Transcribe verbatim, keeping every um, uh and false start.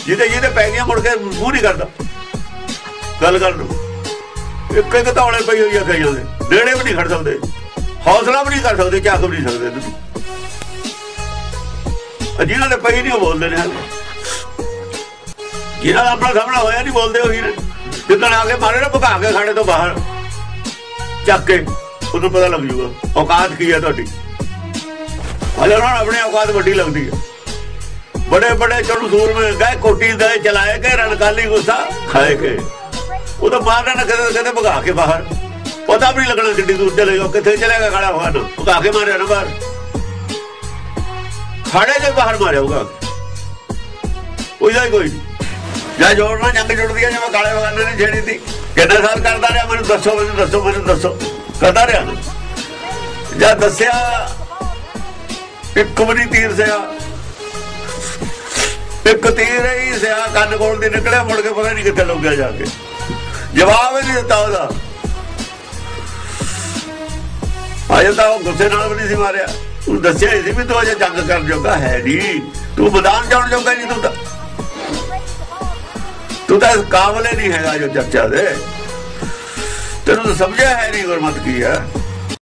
ਜਿਹਦੇ ਜਿਹਦੇ ਪੈ ਗਈਆਂ ਮੁੜ ਕੇ ਮੂੰਹ ਨਹੀਂ ਕਰਦਾ ਗੱਲ ਕਰਨ ਨੂੰ। ਇੱਕ ਇੱਕ ਧੌਲੇ ਪਈ ਹੋਈ ਆ ਕਈਆਂ ਦੇ, ਨੇੜੇ ਵੀ ਨਹੀਂ ਖੜ ਸਕਦੇ, ਹੌਸਲਾ ਵੀ ਨਹੀਂ ਕਰ ਸਕਦੇ, ਝਾਕ ਵੀ ਨਹੀਂ ਸਕਦੇ। ਜਿਹਨਾਂ ਦੇ ਪਈ ਨਹੀਂ ਉਹ ਬੋਲਦੇ ਨੇ, ਜਿਹਨਾਂ ਦਾ ਆਪਣਾ ਸਾਹਮਣਾ ਹੋਇਆ ਨਹੀਂ ਬੋਲਦੇ ਉਹੀ ਨੇ। ਜਿੱਦਣ ਆ ਕੇ ਮਾਰੇ ਨਾ ਭਗਾ ਕੇ ਖਾਣੇ ਤੋਂ ਬਾਹਰ ਚੱਕ ਕੇ, ਉਹਨੂੰ ਪਤਾ ਲੱਗ ਜੂਗਾ ਔਕਾਤ ਕੀ ਹੈ ਤੁਹਾਡੀ। ਹਲੇ ਉਹਨਾਂ ਨੂੰ ਆਪਣੀ ਔਕਾਤ ਵੱਡੀ ਲੱਗਦੀ ਹੈ। बड़े बड़े चढ़ू सूर में गए कोटी गए चलाए गए रणकाली गुस्सा खाए के, वो तो मारना ना कहते कहते भगा के बाहर, पता भी नहीं लगना कितनी दूर चलेगा, कितने चलेगा खड़ा हुआ ना, भगा के मारे ना बाहर, खाड़े के बाहर मारे होगा कोई कोई नहीं। जोड़ना जंग जुड़ दिया जब काले बगाने ने छेड़ी थी, कितने साल करता रहा, मैंने दसो मैंने दसो मैंने दसो करता रहा ना, जब दसिया एक भी तीर से एक तीर ही सिया कन्न कोल दी निकलिया, मुड़ के पता नहीं कितने लुक गया, जाके जवाब ही नहीं दिता ਉਹਦਾ। अजे तो गुस्से नाल भी नहीं सी मारिया, तू दसिया ही सी भी तू अजे जंग कर जोगा है नहीं, तू मैदान जाण जोगा नहीं, तू तो तू तो इस काबले नहीं हैगा जो चर्चा दे, तेनू तो समझिया है नहीं गुरमत की है।